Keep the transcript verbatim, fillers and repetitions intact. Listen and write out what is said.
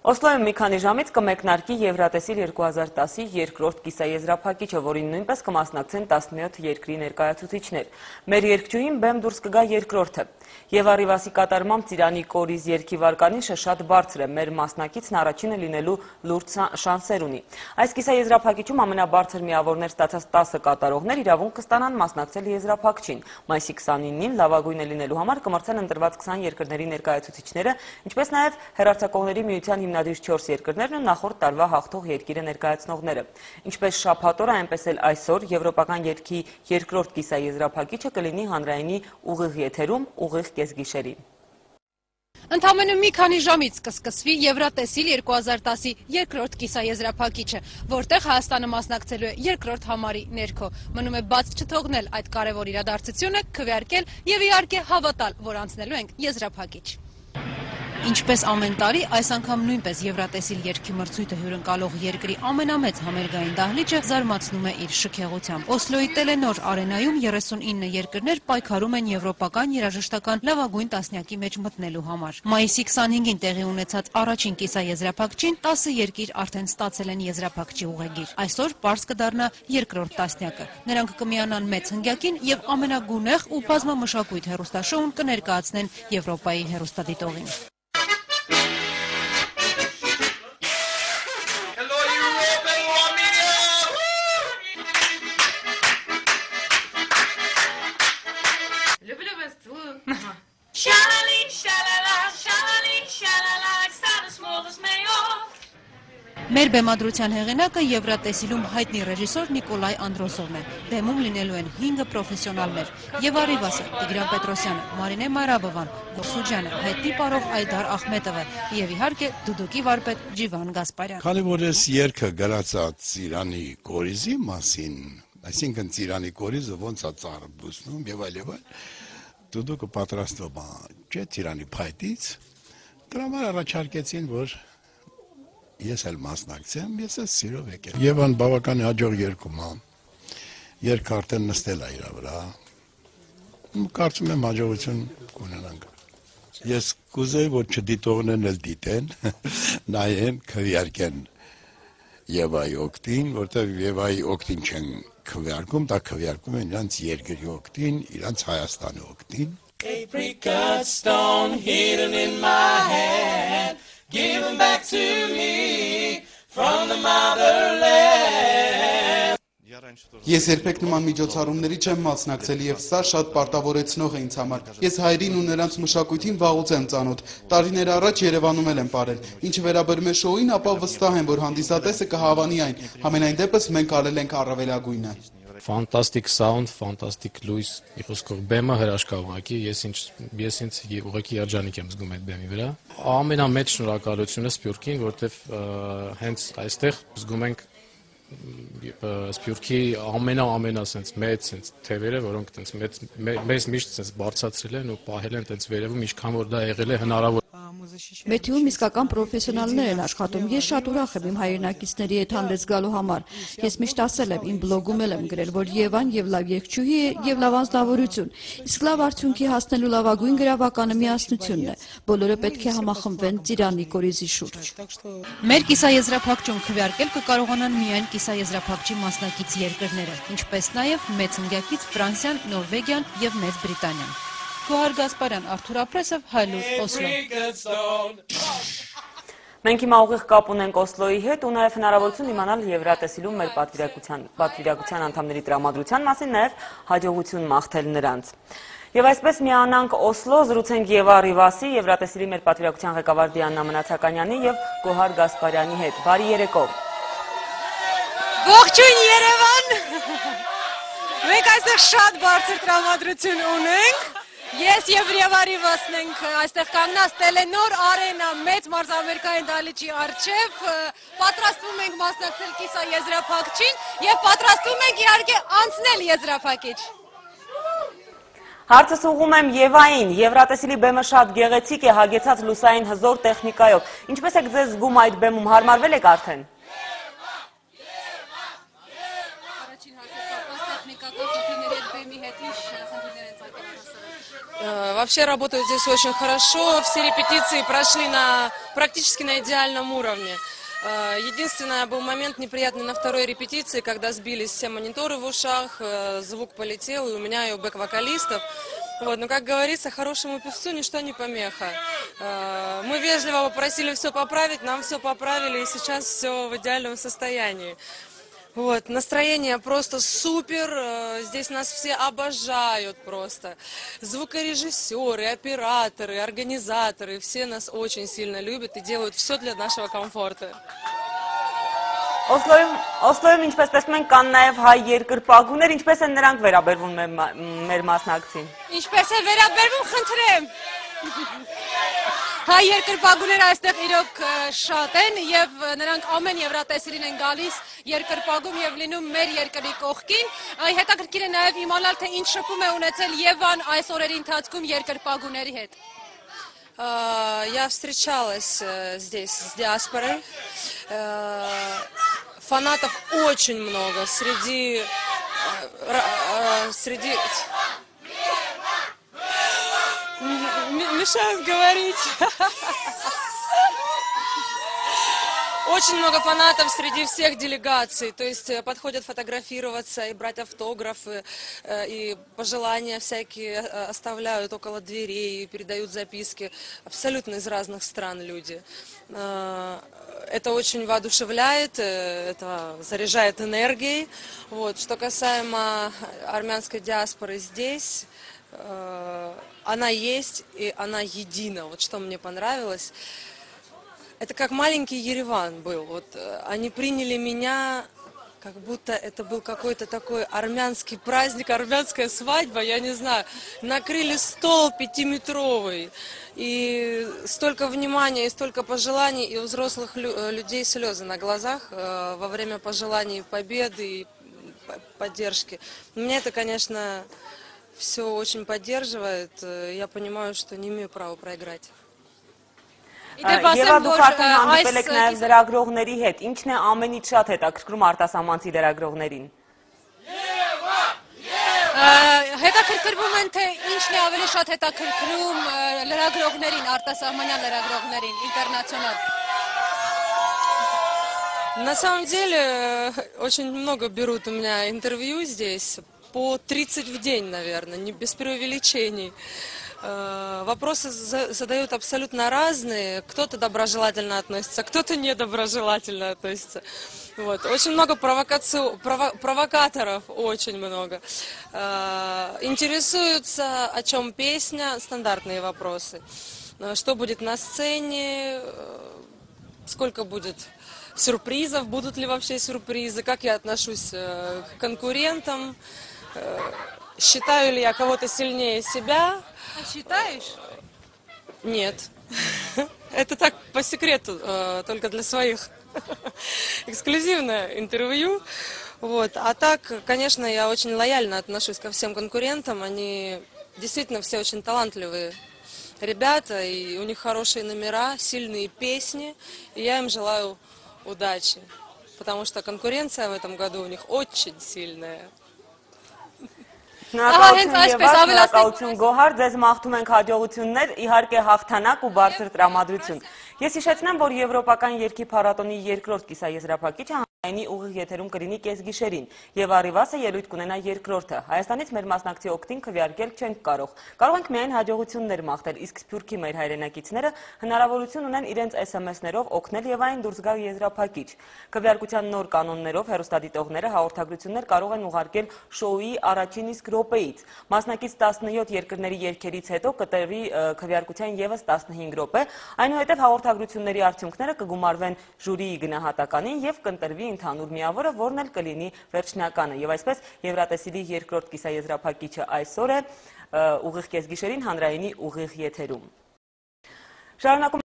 Օսլոյում մի քանի ժամից կմեկնարկի Եվրատեսիլ երկու հազար տասի երկրորդ կիսաեզրափակիչը, որին նույնպես կմասնակցեն տասնյոթ երկրի ներկայացուցիչներ։ Մեր երգչուհին բեմ դուրս կգա երկրորդը։ Եվ Առիվասի կատարմամբ Ծիրանի կորիզ երգի վարկանիշը շատ բարձր է, մեր մասնակիցն առաջինը լինելու լուրջ շանսեր ունի։ Այս կիսաեզրափակիչում ամենաբարձր միավորներ ստացած տասը կատարողներ իրավունք կստանան մասնակցել եզրափակչին։ Մայիսի քսանինին լավագույնը լինելու համար կմրցեն ընտրված քսան երկրների ներկայացուցիչները, ինչպես նաև հեռարձակողների միության հիմնադիր չորս երկրներն ու նախորդ տարվա հաղթող երկիրը ներկայացնողները։ Ինչպես շաբաթօր, այնպես էլ այսօր եվրոպական երգի երկրորդ կիսաեզրափակիչը կլինի հանրայինի ուղիղ եթերում ուղիղ կեսգիշերին։ Ընդամենը մի քանի ժամից կսկսվի Եվրատեսիլ երկու հազար տասի երկրորդ կիսաեզրափակիչը, որտեղ Հայաստանը մասնակցելու է երկրորդ համարի ներքո։ Մնում է բաց չթողնել այդ կարևոր իրադարձությունը, քվեարկել եւ իհարկե հավատալ, որ անցնելու ենք եզրափակիչ։ Ինչպես ամեն տարի, այս անգամ նույնպես Եվրատեսիլ երգի մրցույթը հյուրընկալող երկրի ամենամեծ համերգային դահլիճը զարմացնում է իր շքեղությամբ։ Օսլոյի Տելենոր արենայում երեսունինը երկրներ պայքարում են եվրոպական երաժշտական լավագույն տասնյակի մեջ մտնելու համար։ Մայիսի քսանհինգին տեղի ունեցած առաջին կիսաեզրափակչին տասը երկիր արդեն ստացել են եզրափակչի ուղեգիր։ Այսօր պարզ կդառնա երկրորդ տասնյակը։ Նրանք կմիանան մեծ հնգյակին եւ ամենագունեղ ու բազմամշակույթ հեռուստաշոուն կներկայացնեն Եվրոպայի հեռուստադիտողին։ Մեր բեմադրության հեղինակը Եվրատեսիլում հայտնի ռեժիսոր Նիկոլայ Անդրոսովն է։ Բեմում լինելու են հինգը պրոֆեսիոնալներ՝ Եվ Առիվասը, Տիգրան Պետրոսյանը, Մարինե Մարաբովան, Գորսուջյանը, հայտնի պարող Այդար Ախմետովը եւ իհարկե դուդուկի վարպետ Ջիվան Գասպարյան։ Քանի որ ես երգը գրացած Ծիրանի կորիզի մասին, այսինքն Ծիրանի կորիզը ոնց է ծառը բուսնում եւ այլ եւ այլ, դուդուկը պատրաստվում է չէ Ծիրանի փայտից, դրա համար առաջարկեցին, որ ես էլ մասնակցեմ, ես էլ սիրով եկել։ Եվան բավական հաջող երգում է, երգը արդեն նստել է իր վրա, կարծում եմ հաջողություն կունենանք։ Ես կուզեի, որ չդիտողներն էլ դիտեն, նայեն, քվեարկեն Եվայի օգտին, որտեղ Եվայի օգտին չեն քվեարկում, դա քվեարկում են իրանց երկրի օգտին, իրանց Հայաստանի օգտին։ Apricot stone hidden in my hand, given back to me from the motherland. Ես երբեք նման միջոցառումների չեմ մասնակցել եւ սա շատ պարտավորեցնող է ինձ համար։ Ես հայրին ու նրանց մշակույթին վաղուց եմ ծանոթ։ Տարիներ առաջ Երևանում եմ ապրել։ Ինչ վերաբերում է շոուին, ապա վստահ եմ, որ հանդիսատեսը կհավանի այն։ Համենայն դեպս մենք արել ենք առավելագույնը։ Ֆանտաստիկ սաունդ, ֆանտաստիկ լույս, իխոսքող բեմը հրաշք է ուղղակի, ես ինձ ես ինձ ուղղակի երջանիկ եմ զգում այդ բեմի վրա։ Ամենամեծ շնորհակալությունը Սփյուռքին, որտեվ հենց այստեղ զգում ենք Սփյուռքի ամենա-ամենա sense մեծ sense թևերը, որոնք sense մեծ մեզ միշտ sense բարձրացրել են ու պահել են sense վերևում, ինչքան որ դա եղել է հնարավոր։ Մեթիում իսկական պրոֆեսիոնալներ են աշխատում։ Ես շատ ուրախ եմ իմ հայրենակիցների հետ հանդես գալու համար։ Ես միշտ ասել եմ, իմ բլոգում էլ եմ գրել, որ Եվան եւ լավ երգչուհի է եւ լավ անձնավորություն։ Իսկ լավ արդյունքի հասնելու լավագույն գրավականը միասնությունն է։ Բոլորը պետք է համախմբվեն Ծիրանի կորիզի շուրջ։ Մեր կիսաեզրափակչում քվեարկել կկարողանան միայն կիսաեզրափակչի մասնակից երկրները, ինչպես նաեւ մեծ հնգյակից Ֆրանսիան, Նորվեգիան եւ Մեծ Բրիտանիան։ Գոհար Գասպարյան, Արթուր Ապրեսով, Հայլուր, Օսլո։ Մենք հիմա ուղիղ կապ ունենք Օսլոյի հետ ու նաև հնարավորություն իմանալ Եվրատեսիլում մեր պատվիրակության անդամների տրամադրության մասին, նաև հաջողություն մաղթել նրանց։ Եվ այսպես միանանք Օսլո, զրուցենք Եվ Առիվասի, Եվրատեսիլի մեր պատվիրակության ղեկավար Դիանա Մնացականյանի եւ Գոհար Գասպարյանի հետ։ Բարի երեկո։ Ողջույն Երևան։ Մենք այստեղ շատ բարձր տրամադրություն ունենք։ Ես եւ Եվ Առիվասն ենք այստեղ կանգնած Տելենոր արենա մեծ մարզամերկային դահլիճի առջև, պատրաստվում ենք մասնակցել կիսաեզրափակչին եւ պատրաստվում ենք իհարկե անցնել եզրափակիչ։ Հարցս ուղղում եմ Եվային, Եվրատեսիլի բեմը շատ գեղեցիկ է, հագեցած լուսային հզոր տեխնիկայով։ Ինչպես եք ձեզ զգում այդ բեմում, հարմարվել եք արդեն։ Առաջին հարցը կապված տեխնիկական խնդիրների հետ բեմի հետ ինչ խնդիրներ են ծագել։ Вообще работают здесь очень хорошо, все репетиции прошли на, практически на идеальном уровне. Единственное, был момент неприятный на второй репетиции, когда сбились все мониторы в ушах, звук полетел, и у меня, и у бэк-вокалистов. Вот, но, как говорится, хорошему певцу ничто не помеха. Мы вежливо попросили все поправить, нам все поправили, и сейчас все в идеальном состоянии. Вот, настроение просто супер, здесь нас все обожают просто. Звукорежиссеры, операторы, организаторы, все нас очень сильно любят и делают все для нашего комфорта. Օսլոյում ինչպես տեսնում ենք կան նաև հայ երկրպագուներ, ինչպես են նրանք վերաբերվում մեր մասնակցին։ Ինչպես է վերաբերվում, խնդրեմ։ Հայ երկրպագուները այստեղ իրոք շատ են եւ նրանք ամեն եվրատեսիլին են գալիս երկրպագում եւ լինում մեր երկրի կողքին։ Հետաքրքիր է նաեւ իմանալ թե ինչ շփում է ունեցել Եվան այս օրերի ընթացքում երկրպագուների հետ։ Я встречалась здесь с диаспорой. Фанатов очень много среди среди мешают говорить. Очень много фанатов среди всех делегаций, то есть подходят фотографироваться и брать автографы, и пожелания всякие оставляют около дверей, передают записки, абсолютно из разных стран люди. Это очень воодушевляет, это заряжает энергией. Вот. Что касаемо армянской диаспоры здесь, она есть и она едина. Вот что мне понравилось. Это как маленький Ереван был. Вот, они приняли меня, как будто это был какой-то такой армянский праздник, армянская свадьба, я не знаю. Накрыли стол пятиметровый. И столько внимания, и столько пожеланий, и у взрослых лю- людей слезы на глазах э, во время пожеланий победы и поддержки. Меня это, конечно, все очень поддерживает. Я понимаю, что не имею права проиграть. Եվա դուք արդեն հանդիպել եք նաև լրագրողների հետ, ինչն է ամենից շատ հետաքրքրում արտասահմանցի լրագրողներին։ Հետաքրքրվում են թե ինչն է ավելի շատ հետաքրքրում լրագրողներին, արտասահմանյան լրագրողներին, ինտերնացիոնալ։ На самом деле, очень много берут у меня интервью здесь, по тридцать в день, наверное, не без преувеличений. Вопросы задают абсолютно разные. Кто-то доброжелательно относится, кто-то недоброжелательно относится. Вот. Очень много провокаци... прово... провокаторов, очень много. Интересуются, о чем песня, стандартные вопросы. Что будет на сцене, сколько будет сюрпризов, будут ли вообще сюрпризы, как я отношусь к конкурентам, считаю ли я кого-то сильнее себя. А считаешь? Нет. Это так по секрету, только для своих. Эксклюзивное интервью. Вот. А так, конечно, я очень лояльно отношусь ко всем конкурентам. Они действительно все очень талантливые ребята, и у них хорошие номера, сильные песни. И я им желаю удачи, потому что конкуренция в этом году у них очень сильная. Շնորհակալություն Եվա, շնորհակալություն Գոհար, ձեզ մաղթում ենք հաջողություններ, իհարկե հաղթանակ ու բարձր տրամադրություն։ Ես հիշեցնեմ, որ Եվրոպական երգի փառատոնի երկրորդ կիսաեզրափակիչը հանրայինի ուղիղ եթերում կլինի կեսգիշերին, եւ Արիվասը ելույթ կունենա երկրորդը։ Հայաստանից մեր մասնակցի օգտին քվեարկել չենք կարող։ Կարող ենք միայն հաջողություններ մաղթել, իսկ Սփյուռքի մեր հայրենակիցները հնարավորություն ունեն իրենց էս էմ էս-ներով օգնել Եվային դուրս գալ եզրափակիչ։ Քվեարկության նոր կանոններով հեռուստադիտողները հաղորդագրություններ կարող են ուղարկել շոուի առաջին իսկ րոպեից։ Մասնակից տասնյոթ երկրների երգերից հետո կտրվի քվեարկության ևս տասնհինգ րոպե, այնուհետև հաղորդագրությունների արդյունքները կգումարվեն ժյուրիի գնահատականին եւ կընտրվի ընդհանուր միավորը, որն էլ կլինի վերջնականը։ Եվ այսպես Եվրատեսիլի երկրորդ կիսաեզրափակիչը այսօր է ուղիղ կեսգիշերին հանրայինի ուղիղ եթերում։ Շարունակում